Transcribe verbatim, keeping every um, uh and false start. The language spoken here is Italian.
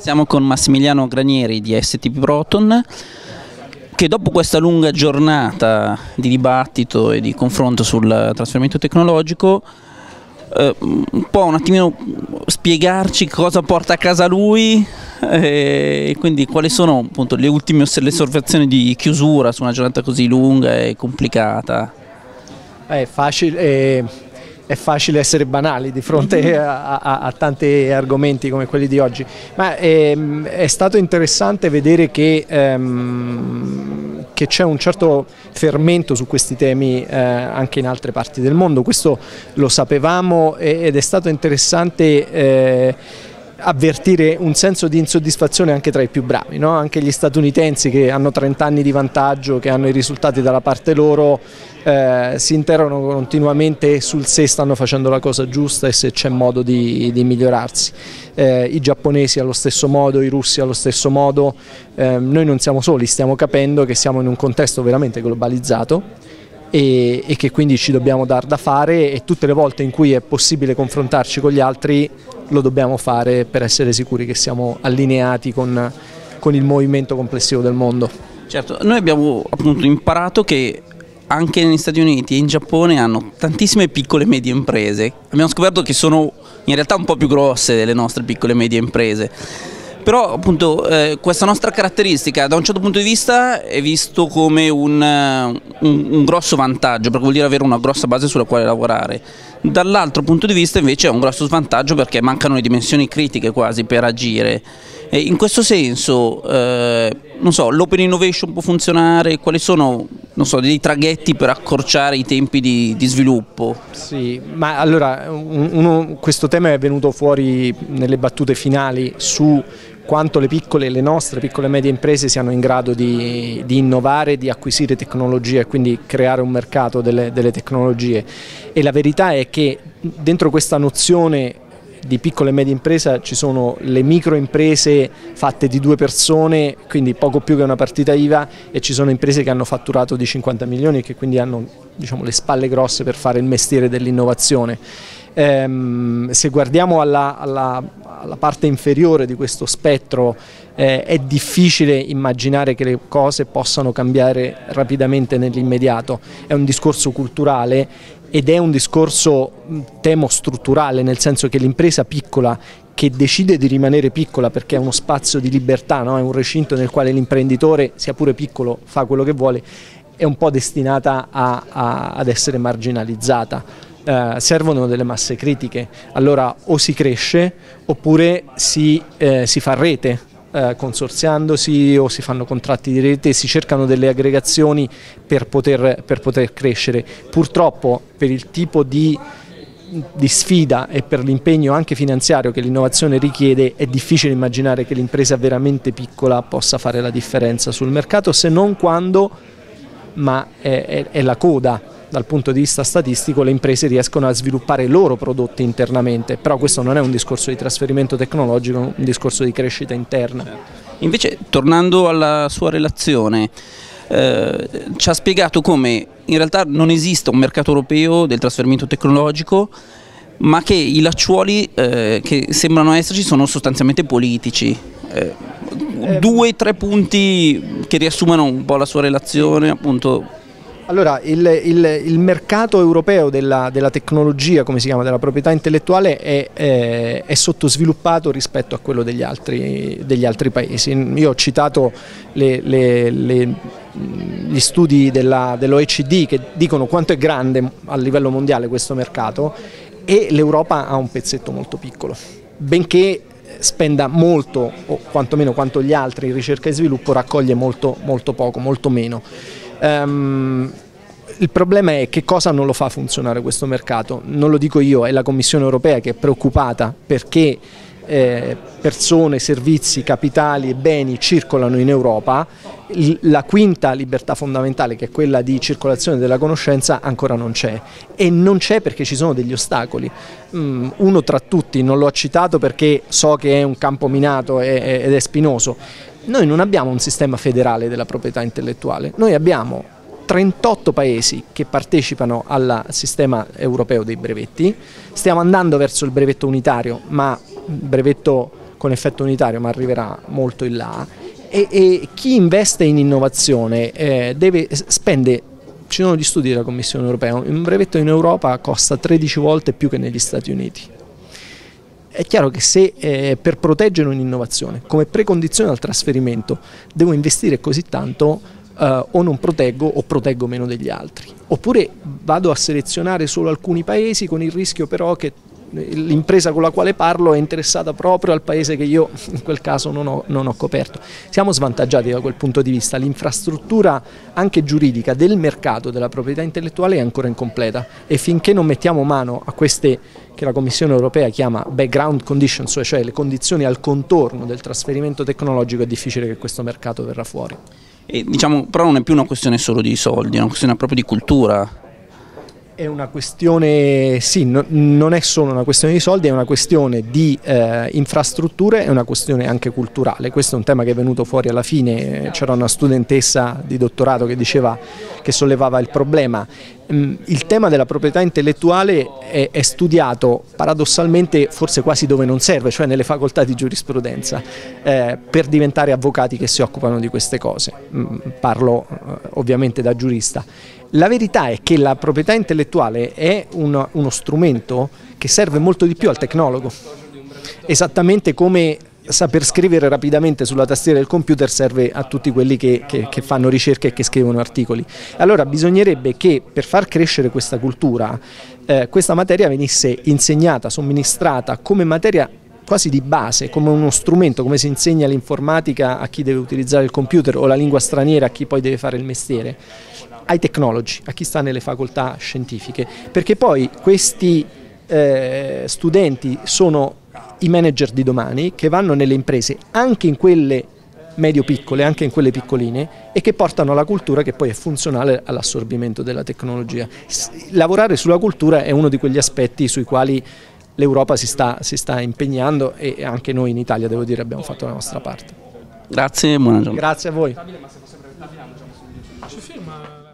Siamo con Massimiliano Granieri di S T P Proton, che dopo questa lunga giornata di dibattito e di confronto sul trasferimento tecnologico eh, può un attimino spiegarci cosa porta a casa lui eh, e quindi quali sono appunto le ultime le osservazioni di chiusura su una giornata così lunga e complicata. È facile, è, è facile essere banali di fronte a, a, a tanti argomenti come quelli di oggi, ma è, è stato interessante vedere che, ehm, che c'è un certo fermento su questi temi eh, anche in altre parti del mondo. Questo lo sapevamo ed è stato interessante eh, avvertire un senso di insoddisfazione anche tra i più bravi, no? Anche gli statunitensi, che hanno trenta anni di vantaggio, che hanno i risultati dalla parte loro, eh, si interrogano continuamente sul se stanno facendo la cosa giusta e se c'è modo di, di migliorarsi. Eh, i giapponesi allo stesso modo, i russi allo stesso modo. Eh, noi non siamo soli, stiamo capendo che siamo in un contesto veramente globalizzato e, e che quindi ci dobbiamo dar da fare, e tutte le volte in cui è possibile confrontarci con gli altri lo dobbiamo fare per essere sicuri che siamo allineati con, con il movimento complessivo del mondo. Certo, noi abbiamo appunto imparato che anche negli Stati Uniti e in Giappone hanno tantissime piccole e medie imprese. Abbiamo scoperto che sono in realtà un po' più grosse delle nostre piccole e medie imprese. Però appunto eh, questa nostra caratteristica da un certo punto di vista è visto come un, un, un grosso vantaggio, perché vuol dire avere una grossa base sulla quale lavorare. Dall'altro punto di vista invece è un grosso svantaggio, perché mancano le dimensioni critiche quasi per agire. E in questo senso, eh, non so, l'open innovation può funzionare? Quali sono, non so, dei traghetti per accorciare i tempi di, di sviluppo? Sì, ma allora uno, questo tema è venuto fuori nelle battute finali su quanto le piccole, le nostre piccole e medie imprese siano in grado di, di innovare, di acquisire tecnologie e quindi creare un mercato delle, delle tecnologie. E la verità è che dentro questa nozione di piccola e media impresa ci sono le microimprese fatte di due persone, quindi poco più che una partita I V A, e ci sono imprese che hanno fatturato di cinquanta milioni e che quindi hanno, diciamo, le spalle grosse per fare il mestiere dell'innovazione. Ehm, se guardiamo alla, alla, alla parte inferiore di questo spettro, eh, è difficile immaginare che le cose possano cambiare rapidamente nell'immediato. È un discorso culturale ed è un discorso, temo, strutturale, nel senso che l'impresa piccola che decide di rimanere piccola perché è uno spazio di libertà, no? È un recinto nel quale l'imprenditore, sia pure piccolo, fa quello che vuole, è un po' destinata a, a, ad essere marginalizzata. Eh, servono delle masse critiche, allora o si cresce oppure si, eh, si fa rete, eh, consorziandosi, o si fanno contratti di rete, si cercano delle aggregazioni per poter, per poter crescere. Purtroppo per il tipo di, di sfida e per l'impegno anche finanziario che l'innovazione richiede è difficile immaginare che l'impresa veramente piccola possa fare la differenza sul mercato, se non quando, ma è, è, è la coda. Dal punto di vista statistico le imprese riescono a sviluppare i loro prodotti internamente, però questo non è un discorso di trasferimento tecnologico, è un discorso di crescita interna. Invece, tornando alla sua relazione, eh, ci ha spiegato come in realtà non esista un mercato europeo del trasferimento tecnologico, ma che i lacciuoli eh, che sembrano esserci sono sostanzialmente politici. Eh, due o tre punti che riassumono un po' la sua relazione, appunto. Allora, il, il, il mercato europeo della, della tecnologia, come si chiama, della proprietà intellettuale, è, è, è sottosviluppato rispetto a quello degli altri, degli altri paesi. Io ho citato le, le, le, gli studi dell'O E C D che dicono quanto è grande a livello mondiale questo mercato, e l'Europa ha un pezzetto molto piccolo, benché spenda molto, o quantomeno quanto gli altri in ricerca e sviluppo, raccoglie molto, molto poco, molto meno. Um, il problema è che cosa non lo fa funzionare questo mercato. Non lo dico io, è la Commissione europea che è preoccupata perché eh, persone, servizi, capitali e beni circolano in Europa. La quinta libertà fondamentale, che è quella di circolazione della conoscenza, ancora non c'è, e non c'è perché ci sono degli ostacoli. um, uno tra tutti, non l'ho citato perché so che è un campo minato ed è spinoso. Noi non abbiamo un sistema federale della proprietà intellettuale, noi abbiamo trentotto paesi che partecipano al sistema europeo dei brevetti, stiamo andando verso il brevetto unitario, ma il brevetto con effetto unitario, ma arriverà molto in là, e, e chi investe in innovazione eh, deve, spende, ci sono gli studi della Commissione Europea, un brevetto in Europa costa tredici volte più che negli Stati Uniti. È chiaro che se eh, per proteggere un'innovazione, come precondizione al trasferimento, devo investire così tanto, eh, o non proteggo o proteggo meno degli altri. Oppure vado a selezionare solo alcuni paesi con il rischio però che l'impresa con la quale parlo è interessata proprio al paese che io in quel caso non ho, non ho coperto. Siamo svantaggiati da quel punto di vista, l'infrastruttura anche giuridica del mercato della proprietà intellettuale è ancora incompleta e finché non mettiamo mano a queste che la Commissione Europea chiama background conditions, cioè le condizioni al contorno del trasferimento tecnologico, è difficile che questo mercato verrà fuori. E diciamo, però non è più una questione solo di soldi, è una questione proprio di cultura. È una questione, sì, no, non è solo una questione di soldi, è una questione di eh, infrastrutture, è una questione anche culturale. Questo è un tema che è venuto fuori alla fine, c'era una studentessa di dottorato che diceva, che sollevava il problema. Il tema della proprietà intellettuale è, è studiato paradossalmente forse quasi dove non serve, cioè nelle facoltà di giurisprudenza, eh, per diventare avvocati che si occupano di queste cose. Parlo eh, ovviamente da giurista. La verità è che la proprietà intellettuale è uno, uno strumento che serve molto di più al tecnologo, esattamente come saper scrivere rapidamente sulla tastiera del computer serve a tutti quelli che, che, che fanno ricerche e che scrivono articoli. Allora bisognerebbe che per far crescere questa cultura eh, questa materia venisse insegnata, somministrata come materia quasi di base, come uno strumento, come si insegna l'informatica a chi deve utilizzare il computer o la lingua straniera a chi poi deve fare il mestiere, ai technologi, a chi sta nelle facoltà scientifiche, perché poi questi eh, studenti sono i manager di domani che vanno nelle imprese, anche in quelle medio-piccole, anche in quelle piccoline, e che portano la cultura che poi è funzionale all'assorbimento della tecnologia. Lavorare sulla cultura è uno di quegli aspetti sui quali l'Europa si sta, si sta impegnando e anche noi in Italia, devo dire, abbiamo fatto la nostra parte. Grazie e buona giornata. Grazie a voi. Ci firma